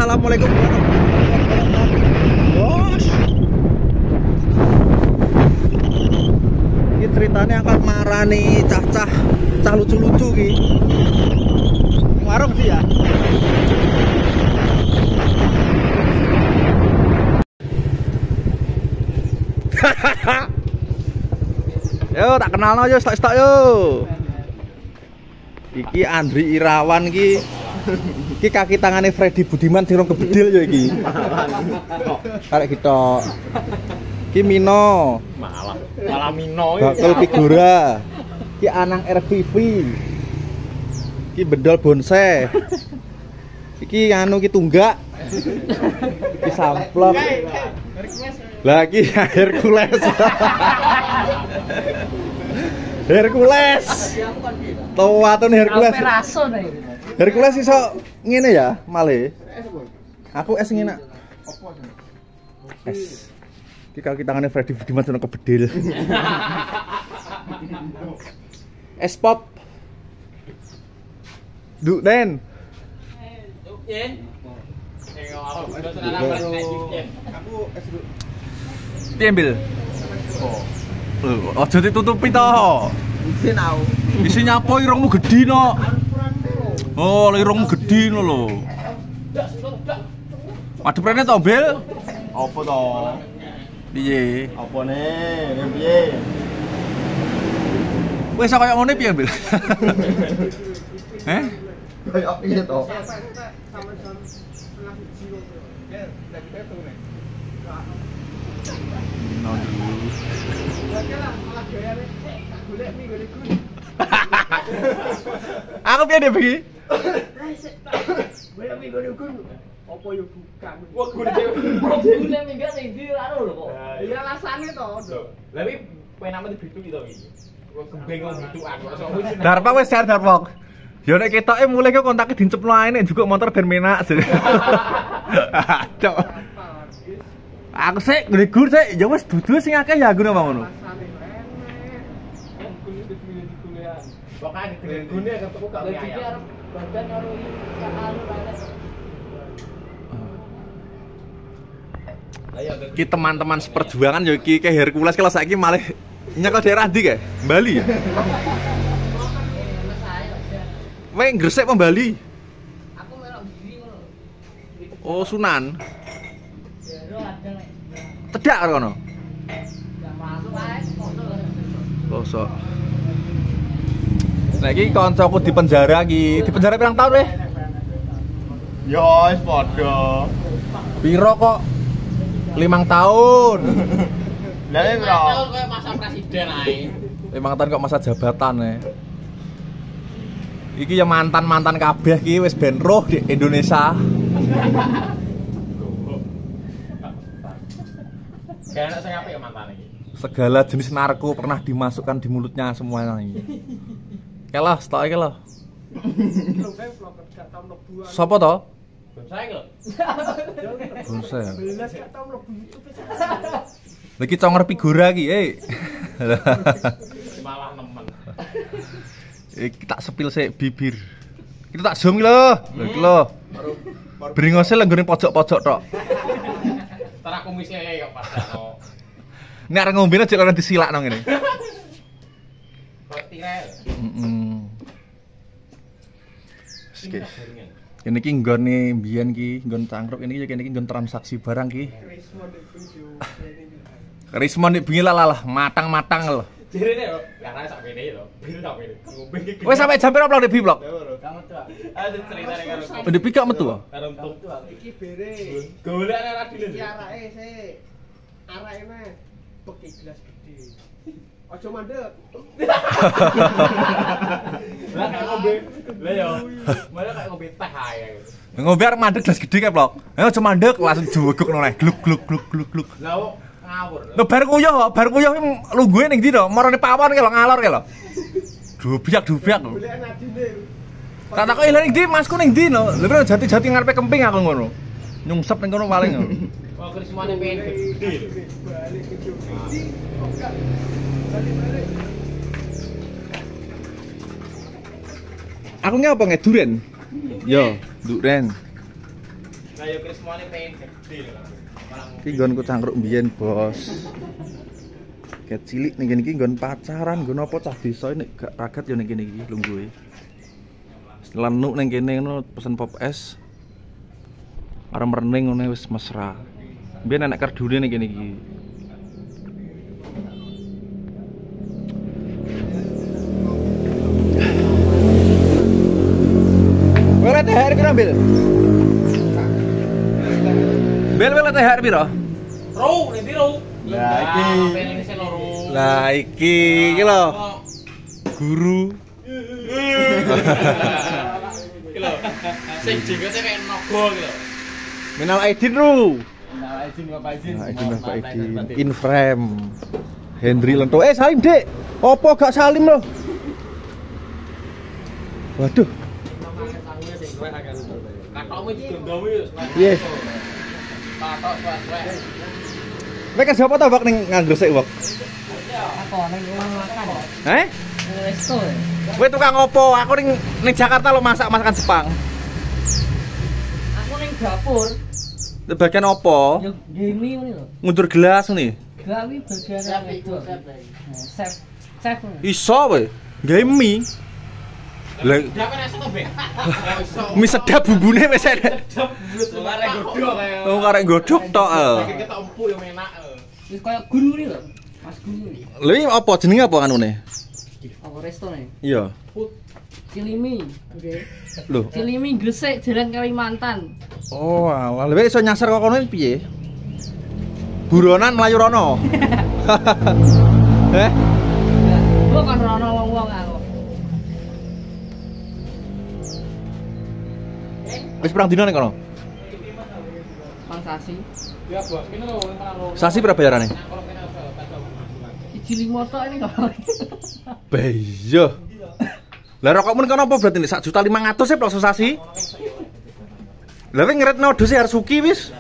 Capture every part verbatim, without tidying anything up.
Assalamualaikum warahmatullahi wabarakatuh. Bos. Ini ceritanya akan marani cah-cah cah lucu-lucu ki. Warung sih ya. Yo tak kenal no yo stok-stok yo. Iki Andri Irawan ki. Iki kaki tangane Freddy Budiman sing rong kebedil yo iki. Karek kita. Ki Mino. Malah malah Mino iki. Bakul figura. Ki Anang R V V. Ki Bendol Bonse. Iki anu ki Tunggak. Ki Samplok. Lagi Hercules. Hercules. Tuwatun Hercules. Hercules iso ngene ya, male. Aku es ngene. Es. Iki kaki tangane Freddy Budiman sono kebedil. Es pop. Duk Den. Duk Den. Aku es dulu. Piambil. Oh. Oh, aja ditutupi to. Isin aku. Isi nyapo irungmu gedhi no. Oh, irungmu gedhi no lho. Madhep rene to, Bil? Apa to? Piye? Apane? Piye? Wis kaya ngene piye, Bil? Heh? Kaya piye to? No dulu. Aku piye deh begini? Apa yo bukan. Wah, gune dhewe. Gune minggat ning ndi ora lho kok. Iya rasane to. Lah iki penama dibitu to iki. Kembeng ngomong bitukan. Darpak wis share Darpak. Ya nek ketoke mulai kok kontake dincepno ae nek juga motor ben menak. Cok. Aku sik nggur sik ya wis dudu sing akeh ya ngono ngono. Pokoke gune ketemu gak ayam. Badan karo ikan alu Ki teman-teman seperjuangan ya iki ke Hercules kalau saiki malah nyaka daerah ndi kae? Bali ya? Weh Gresik apa Bali? Aku melok giri ngono. Oh Sunan. Jero ada nek. Cedak karo kono. Ya masuk ae kosong. Kosok. Nah iki kancaku di penjara iki. Di penjara pirang tahun weh? Ya wis padha. Piro kok? Limang tahun. Lah iki bro. Tahun koyo masa presiden ae. Limang tahun kok masa jabatan ya. Iki ya mantan-mantan kabeh iki wis ben roh di Indonesia. Kayak sing apik ya mantan iki. Segala jenis narko pernah dimasukkan di mulutnya semuanya ini. Kelah, stok iki lho. Sopo to? Bonsai lho. Bonsai. Lagi conger figura iki, eh. Malah nemen. Iki tak sepil sik bibir. Kita tak zoom iki lho. Lho iki lho. Bringose lenggone pojok-pojok tok. Entar aku kumise kok padano. Nek arep ngombene jek ora disilakno ngene. Roti rel. Heeh. Oke. Kene iki nggone mbiyen ki, nggon cangkruk ini iki kene iki nggon transaksi barang ki. Karisma nek bengi lah matang-matang lho. Jerene yo, karena sak kene lho. Bir sak kene. Ngombe iki. Wes sampe jam pira upload di vlog? Kamu tuh. Ada ceritane karo. Udah pikak metu. Karo tuh. Iki bere. Golek ora dile. Iki arake sik. Arake meh peki gelas gede. Aja mandek. Lah kayak ngombe. Lah yo. Malah kayak ngombe teh ae. Ngombe arep mandek gelas gede kae vlog. Ayo aja mandek langsung jogok noleh gluk gluk gluk gluk gluk. Lah ngawur. Lho bar kuyuh kok, bar kuyuh ki lungguhe ning ndi to? Marane pawon ki lho ngalor ki lho. Dubiak-dubiak lho. Golek nadine. Tak takoki lha ning ndi Masku ning ndi no? Lha kira jati-jati ngarepe kemping aku ngono. Nyungsep ning kono paling. Oh, Krismane pengen gede. Balik ke Jogja. Balik-balik. Aku ngapa nge duren? Yo, duren. Lah yo kris semuanya pengen gede lho. Malah Iki nggonku cangkruk mbiyen, Bos. Ket cilik ning kene iki nggon pacaran, nggon apa cah desa nek gak ragat yo ning kene iki lungguhe. Lenuk ning kene ngono pesen pop es. Arep rening ngene wis mesra. Mbiyen enek kerdune ning kene iki. Wala T H R piro, Bil? Bil wala T H R piro? Ro, nanti ro. Lah iki. Pengen sing loro. Lah iki iki lho. Guru. Iki lho. Sing jenggotnya kayak naga iki lho. Minal Aidin Ru. Nah, izin Bapak izin. Nah, izin Bapak Aidin. In frame. Hendri Lento. Eh, salim, Dek. Opo gak salim loh? Waduh. Katokmu digondomi wis. Piye? Katok suwe-suwe. Kowe kerja apa ta, Wak, ning nganggur sik, Wak? Apa ning rumah makan? Heh? Ning resto. Kowe tukang opo? Aku ning ning Jakarta lo masak masakan Jepang. Aku ning dapur. Bagian opo? Yo gemi ngene lho. Ngundur gelas nih. Gawi bagian itu. Chef. Chef. Iso kowe. Gawe mie. Lah, Dia kan esuk to, Bek. mie sedap bumbune wis enak. Lu arek godhog kaya. Oh, karek godhog tok. Saking ketok empuk yo enak. Wis koyo guru iki lho. Mas guru. Lha iki apa jenenge apa kanune? Apa resto nih? Iya. Cilimi. Oke. Lho. Cilimi Gresik Jalan Kalimantan. Oh, alah. Lha iso nyasar kok kono piye? Buronan Melayu rono. Eh? Gua kan rono wong-wong aku. Wis pirang dina ning kono? Mang Sasi. Ya, Bos. Kene lho malah loro. Sasi berapa bayarane? Iji limo tok ini kok. Beyo. Lah rokokmu ning kono apa berarti sak juta lima ratus ya plok sasi? Lah wis ngeretno dose Harsuki wis.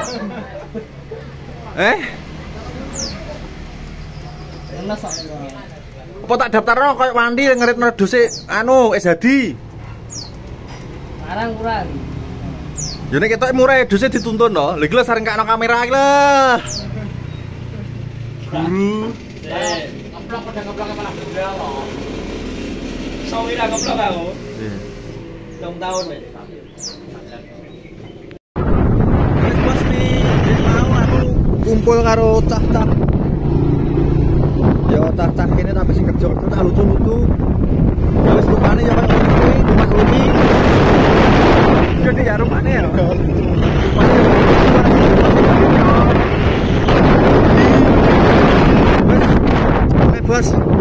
Eh? Enak sak. Apa tak daftarno koyo Wandi ngeretno dose anu S Hadi? Larang kurang. Ya nek ketok murah dose dituntun to. Lha iki lho sareng kakno kamera iki lho. Guru. Eh, ngeplok pada ngeplok kepala bunda lho. Sawi ra ngeplok aku. Iya. Dong tahun wis. Bos nih, mau aku kumpul karo cah-cah. Ya cah-cah kene tapi sing kerja-kerja tak lucu-lucu. Ya wis rupane ya kan kuwi rumah Rumi. Jadi ya rumane ya. Bos,